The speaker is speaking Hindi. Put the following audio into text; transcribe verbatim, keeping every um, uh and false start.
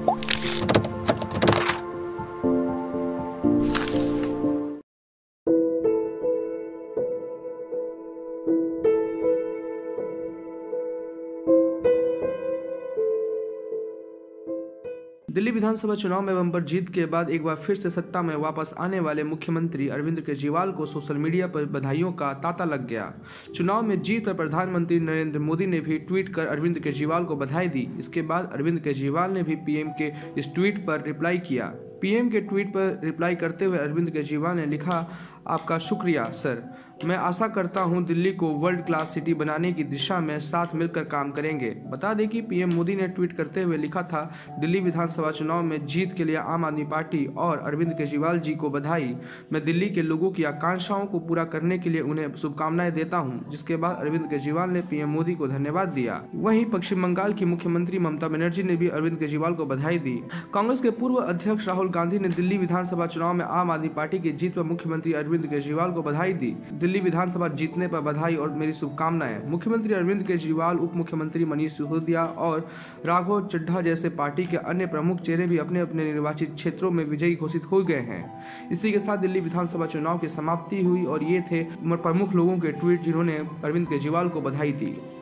दिल्ली विधानसभा चुनाव में बम्पर जीत के बाद एक बार फिर से सत्ता में वापस आने वाले मुख्यमंत्री अरविंद केजरीवाल को सोशल मीडिया पर बधाइयों का तांता लग गया। चुनाव में जीत पर प्रधानमंत्री नरेंद्र मोदी ने भी ट्वीट कर अरविंद केजरीवाल को बधाई दी। इसके बाद अरविंद केजरीवाल ने भी पीएम के इस ट्वीट पर रिप्लाई किया। पीएम के ट्वीट पर रिप्लाई करते हुए अरविंद केजरीवाल ने लिखा, आपका शुक्रिया सर, मैं आशा करता हूं दिल्ली को वर्ल्ड क्लास सिटी बनाने की दिशा में साथ मिलकर काम करेंगे। बता दें कि पीएम मोदी ने ट्वीट करते हुए लिखा था, दिल्ली विधानसभा चुनाव में जीत के लिए आम आदमी पार्टी और अरविंद केजरीवाल जी को बधाई। मैं दिल्ली के लोगों की आकांक्षाओं को पूरा करने के लिए उन्हें शुभकामनाएं देता हूं। जिसके बाद अरविंद केजरीवाल ने पीएम मोदी को धन्यवाद दिया। वहीं पश्चिम बंगाल की मुख्यमंत्री ममता बनर्जी ने भी अरविंद केजरीवाल को बधाई दी। कांग्रेस के पूर्व अध्यक्ष राहुल गांधी ने दिल्ली विधानसभा चुनाव में आम आदमी पार्टी की जीत पर मुख्यमंत्री अरविंद केजरीवाल को बधाई दी। दिल्ली विधानसभा जीतने पर बधाई और मेरी शुभकामनाएं। मुख्यमंत्री अरविंद केजरीवाल, उप मुख्यमंत्री मनीष सिसोदिया और राघव चड्ढा जैसे पार्टी के अन्य प्रमुख चेहरे भी अपने अपने निर्वाचित क्षेत्रों में विजयी घोषित हो गए हैं। इसी के साथ दिल्ली विधानसभा चुनाव की समाप्ति हुई और ये थे प्रमुख लोगों के ट्वीट जिन्होंने अरविंद केजरीवाल को बधाई दी।